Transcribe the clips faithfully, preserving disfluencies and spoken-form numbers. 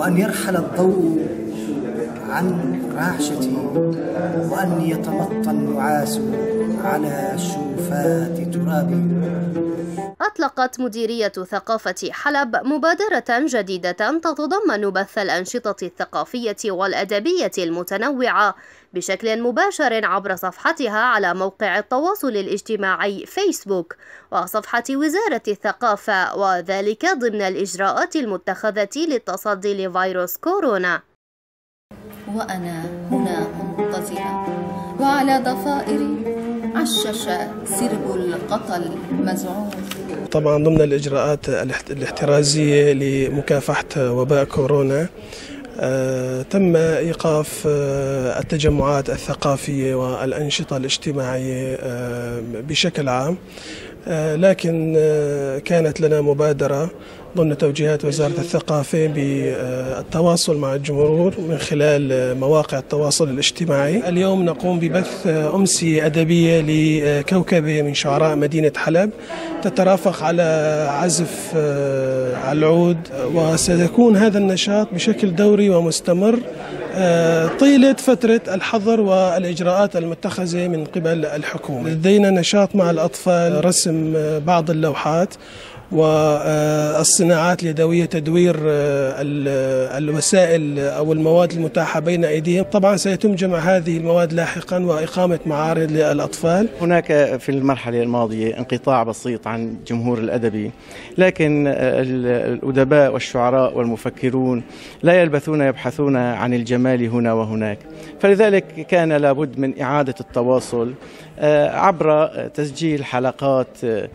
وأن يرحل الضوء عن راحشتي، وأن يتمطى النعاس على شوفات ترابي. أطلقت مديرية ثقافة حلب مبادرة جديدة تتضمن بث الأنشطة الثقافية والأدبية المتنوعة بشكل مباشر عبر صفحتها على موقع التواصل الاجتماعي فيسبوك وصفحة وزارة الثقافة، وذلك ضمن الإجراءات المتخذة للتصدي لفيروس كورونا. وأنا هنا منتظرة، وعلى ضفائري عشش سرب القتل مزعوم. طبعا ضمن الإجراءات الاحترازية لمكافحة وباء كورونا آه، تم إيقاف آه، التجمعات الثقافية والأنشطة الاجتماعية آه، بشكل عام، آه، لكن آه، كانت لنا مبادرة ضمن توجيهات وزارة الثقافة بالتواصل مع الجمهور من خلال مواقع التواصل الاجتماعي. اليوم نقوم ببث أمسية أدبية لكوكبة من شعراء مدينة حلب تترافق على عزف على العود، وسيكون هذا النشاط بشكل دوري ومستمر طيلة فترة الحظر والإجراءات المتخذة من قبل الحكومة. لدينا نشاط مع الأطفال، رسم بعض اللوحات والصناعات اليدوية، تدوير الوسائل أو المواد المتاحة بين أيديهم. طبعا سيتم جمع هذه المواد لاحقا وإقامة معارض للأطفال. هناك في المرحلة الماضية انقطاع بسيط عن الجمهور الأدبي، لكن الأدباء والشعراء والمفكرون لا يلبثون يبحثون عن الجمال هنا وهناك، فلذلك كان لابد من إعادة التواصل عبر تسجيل حلقات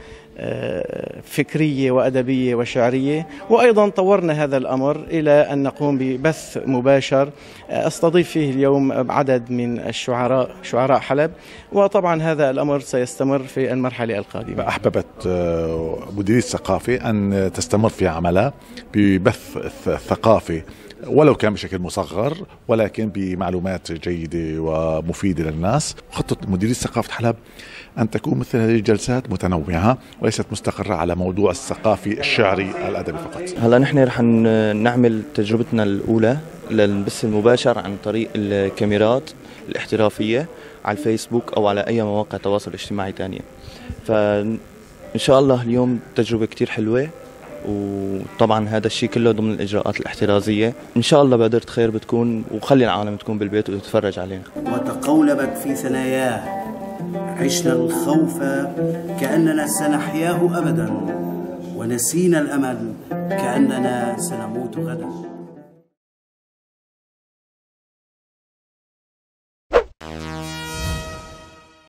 فكرية وأدبية وشعرية، وأيضا طورنا هذا الأمر إلى أن نقوم ببث مباشر أستضيف فيه اليوم عدد من الشعراء شعراء حلب، وطبعا هذا الأمر سيستمر في المرحلة القادمة. أحببت مديرية الثقافة أن تستمر في عملها ببث الثقافي ولو كان بشكل مصغر، ولكن بمعلومات جيدة ومفيدة للناس. خطة مديرية ثقافة حلب أن تكون مثل هذه الجلسات متنوعة وليست مستقرة على موضوع الثقافي الشعري الأدبي فقط. هلا نحن رح نعمل تجربتنا الأولى للبث المباشر عن طريق الكاميرات الاحترافية على الفيسبوك أو على أي مواقع تواصل اجتماعي تانية، فإن شاء الله اليوم تجربة كتير حلوة، وطبعا هذا الشيء كله ضمن الإجراءات الاحترازية. إن شاء الله بادرة خير بتكون، وخلي العالم تكون بالبيت وتتفرج علينا. وتقولبت في ثناياه، عشنا الخوف كأننا سنحياه أبدا، ونسينا الأمل كأننا سنموت غدا.